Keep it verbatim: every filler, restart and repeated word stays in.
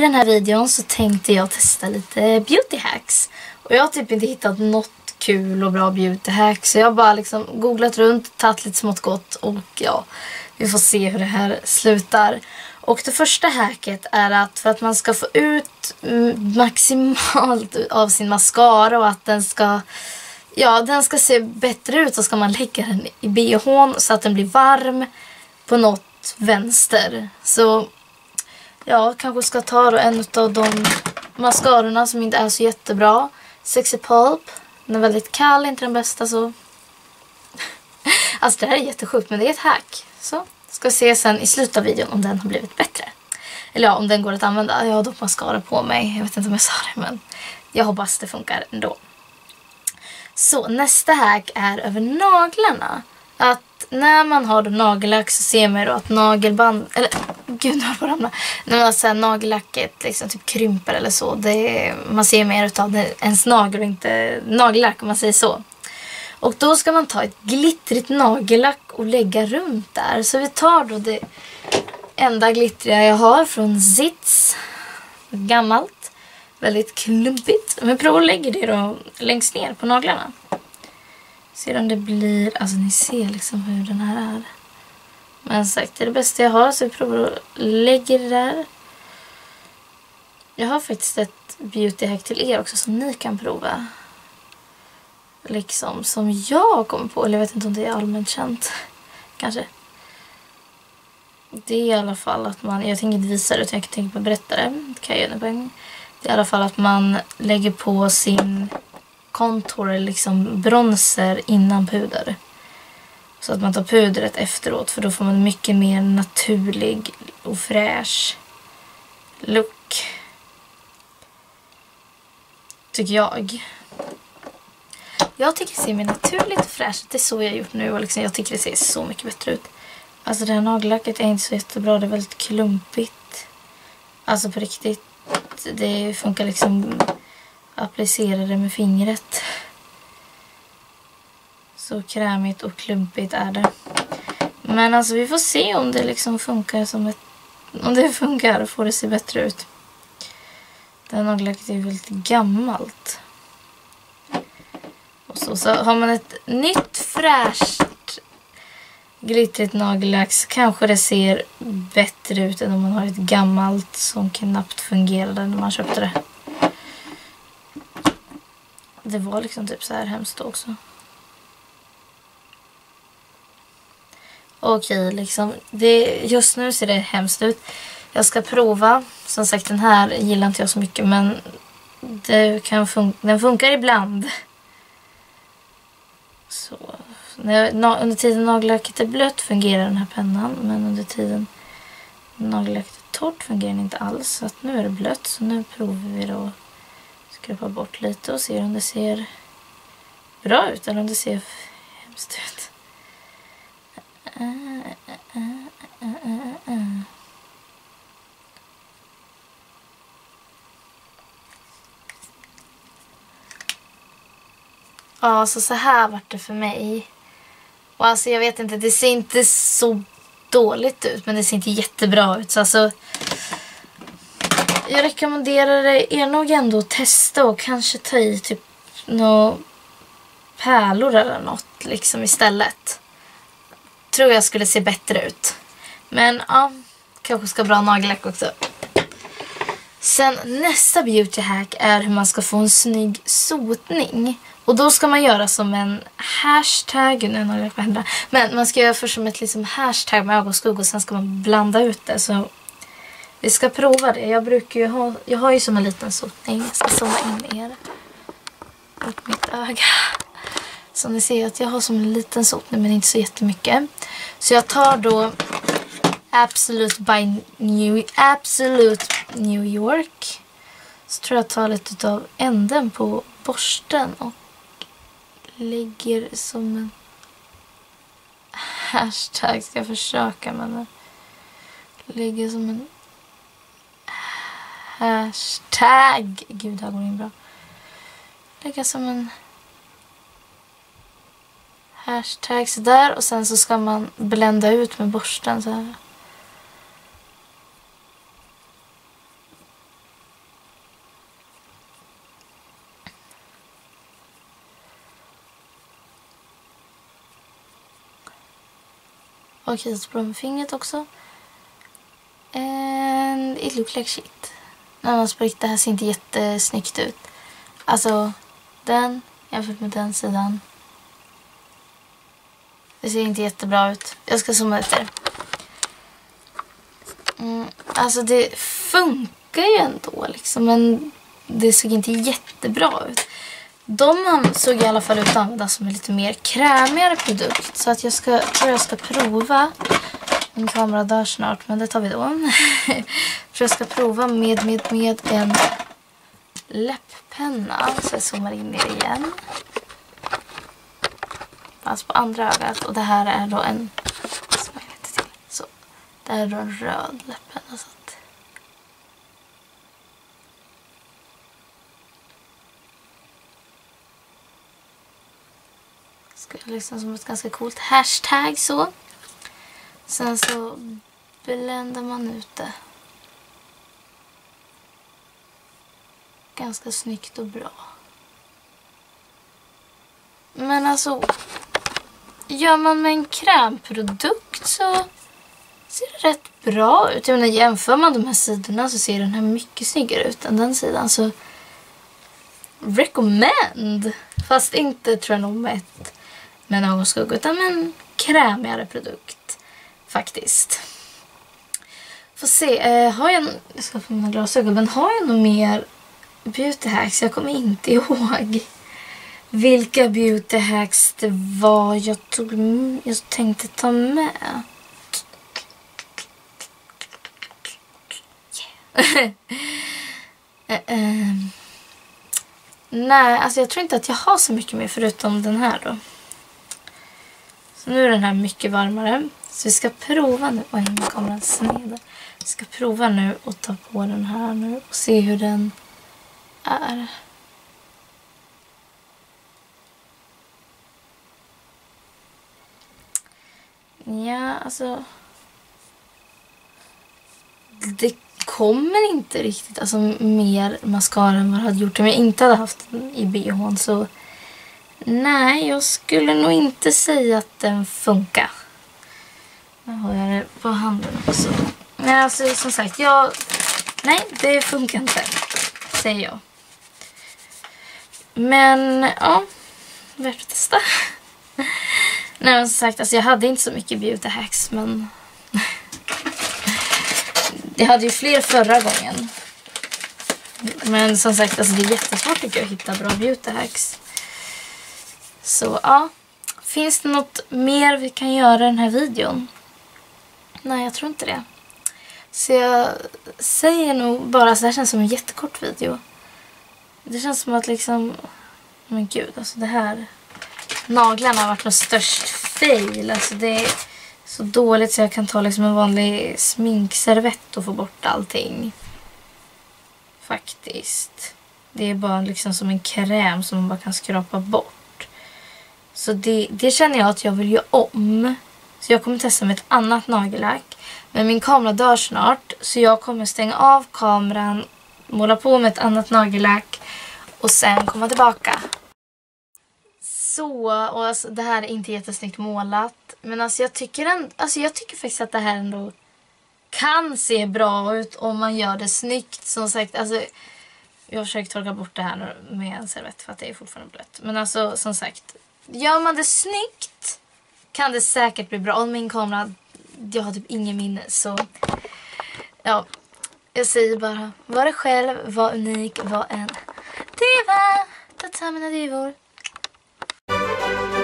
i den här videon så tänkte jag testa lite beauty hacks. Och jag har typ inte hittat något kul och bra beauty hacks. Så jag har bara liksom googlat runt, tagit lite smått gott och ja, vi får se hur det här slutar. Och det första hacket är att för att man ska få ut maximalt av sin mascara och att den ska, ja, den ska se bättre ut, så ska man lägga den i bhn så att den blir varm på något vänster. Så ja, kanske ska ta då en av de mascarorna som inte är så jättebra. Sexy Pulp. Den är väldigt kall, inte den bästa så. Alltså det här är jättesjukt, men det är ett hack. Så ska vi se sen i slutet av videon om den har blivit bättre. Eller ja, om den går att använda. Jag har dock mascara på mig. Jag vet inte om jag sa det, men jag hoppas det funkar ändå. Så nästa hack är över naglarna. Att när man har nagellack så ser man då att nagelband, eller gud, nu har på ramla. När man har nagellacket liksom typ krymper eller så, det, man ser mer utav det, ens nagel och inte nagellack om man säger så. Och då ska man ta ett glittrigt nagellack och lägga runt där. Så vi tar då det enda glittriga jag har från Zits, gammalt, väldigt klumpigt. Men prova att lägga det då längst ner på naglarna. Se om det blir, alltså ni ser liksom hur den här är. Men sagt, det är det bästa jag har, så vi provar att lägga det där. Jag har faktiskt ett beauty hack till er också som ni kan prova. Liksom som jag kommer på, eller jag vet inte om det är allmänt känt. Kanske. Det är i alla fall att man, jag tänker inte visa det utan jag tänker på att berätta det. Det kan jag göra på en gång. Det är i alla fall att man lägger på sin contour, liksom bronzer innan puder. Så att man tar pudret efteråt, för då får man mycket mer naturlig och fräsch look. Tycker jag. Jag tycker det ser mer naturligt och fräscht. Det är så jag har gjort nu och liksom jag tycker det ser så mycket bättre ut. Alltså det här nagellacket är inte så jättebra. Det är väldigt klumpigt. Alltså på riktigt. Det funkar liksom applicera det med fingret. Så krämigt och klumpigt är det. Men alltså vi får se om det liksom funkar som ett, om det funkar och får det se bättre ut. Det här nagellacket är ju väldigt gammalt. Och så, så har man ett nytt fräscht glittrigt nagellack så kanske det ser bättre ut än om man har ett gammalt som knappt fungerade när man köpte det. Det var liksom typ så här hemskt också. Okej, liksom det, just nu ser det hemskt ut. Jag ska prova. Som sagt, den här gillar inte jag så mycket, men det kan fun- den funkar ibland. Så när jag, na, under tiden nagellacket är blött fungerar den här pennan, men under tiden nagellacket är torrt fungerar den inte alls. Så att nu är det blött, så nu provar vi då skrapa bort lite och se om det ser bra ut eller om det ser hemskt ut. Uh, uh, uh, uh, uh. Ja, så så här vart det för mig. Och alltså jag vet inte, det ser inte så dåligt ut, men det ser inte jättebra ut. Så alltså jag rekommenderar er nog ändå att testa och kanske ta i typ några pärlor eller något liksom istället. Tror jag skulle se bättre ut. Men ja, kanske ska bra nagellack också. Sen nästa beauty hack är hur man ska få en snygg sotning. Och då ska man göra som en hashtag. Nu nagellack på händerna. Men man ska göra först som ett liksom hashtag med ögonskugg och sen ska man blanda ut det. Så vi ska prova det. Jag brukar ju ha, jag har ju som en liten sotning. Jag ska zooma in er mot mitt öga. Så ni ser att jag har som en liten sotning, men inte så jättemycket. Så jag tar då Absolute by New, Absolute New York. Så tror jag tar lite av änden på borsten och lägger som en hashtag. Ska jag försöka, men lägger som en hashtag. Gud, det här går in bra. Lägger som en hashtag så där, och sen så ska man blända ut med borsten så här. Okej, så bra med fingret också. And it looks like shit. Annars på riktigt, det här ser inte jättesnyggt ut. Alltså, den jämfört med den sidan. Det ser inte jättebra ut. Jag ska zooma efter. Mm, alltså det funkar ju ändå liksom, men det såg inte jättebra ut. De såg i alla fall ut att användas som en lite mer krämigare produkt. Så att jag ska, tror jag ska prova. Min kamera dör snart, men det tar vi då. För jag ska prova med, med, med en läpppenna. Så jag zoomar in ner igen. Alltså på andra ögat. Och det här är då en... Så. Det här är då en röd läpppenna. Så att... Ska jag liksom som ett ganska coolt hashtag så. Sen så bländar man ut det. Ganska snyggt och bra. Men alltså, gör man med en krämprodukt så ser det rätt bra ut. Jag menar, jämför man de här sidorna så ser den här mycket snyggare ut än den sidan. Så recommend. Fast inte tror jag nog med ett med någon skugga, utan med en krämigare produkt. Faktiskt. Får se, eh, har jag... Jag ska få mina glasögon, men har jag nog mer beauty hacks? Jag kommer inte ihåg vilka beauty hacks det var jag, tog, jag tänkte ta med. Yeah. uh, uh. Nej, alltså jag tror inte att jag har så mycket mer förutom den här då. Så nu är den här mycket varmare. Så vi ska prova nu. Oj, nu kommer den sned. Vi ska prova nu och ta på den här nu och se hur den är. Ja, alltså... Det kommer inte riktigt alltså mer mascara än vad jag hade gjort om jag inte hade haft den i B H:n. Så nej, jag skulle nog inte säga att den funkar. Nu har jag det på handen också. Men alltså som sagt, jag... Nej, det funkar inte. Säger jag. Men, ja. Värt att testa. Nej, men som sagt, alltså jag hade inte så mycket beauty hacks, men... Jag hade ju fler förra gången. Men som sagt, alltså det är jättesvårt tycker jag att hitta bra beauty hacks. Så, ja. Finns det något mer vi kan göra i den här videon? Nej, jag tror inte det. Så jag säger nog bara så det här känns som en jättekort video. Det känns som att liksom... Men gud, alltså det här... Naglarna har varit något störst fail. Alltså det är så dåligt så jag kan ta liksom en vanlig sminkservett och få bort allting. Faktiskt. Det är bara liksom som en kräm som man bara kan skrapa bort. Så det, det känner jag att jag vill göra om. Så jag kommer testa med ett annat nagellack. Men min kamera dör snart. Så jag kommer stänga av kameran. Måla på med ett annat nagellack. Och sen komma tillbaka. Så, och alltså, det här är inte jättesnyggt målat. Men alltså jag tycker ändå, alltså jag tycker faktiskt att det här ändå kan se bra ut om man gör det snyggt. Som sagt, alltså jag har försökt torka bort det här nu med en servett för att det är fortfarande blött. Men alltså som sagt, gör man det snyggt kan det säkert bli bra. Och min kamera, jag har typ ingen minne. Så ja, jag säger bara, var det själv, var unik, var en diva. Ta ta mina divor.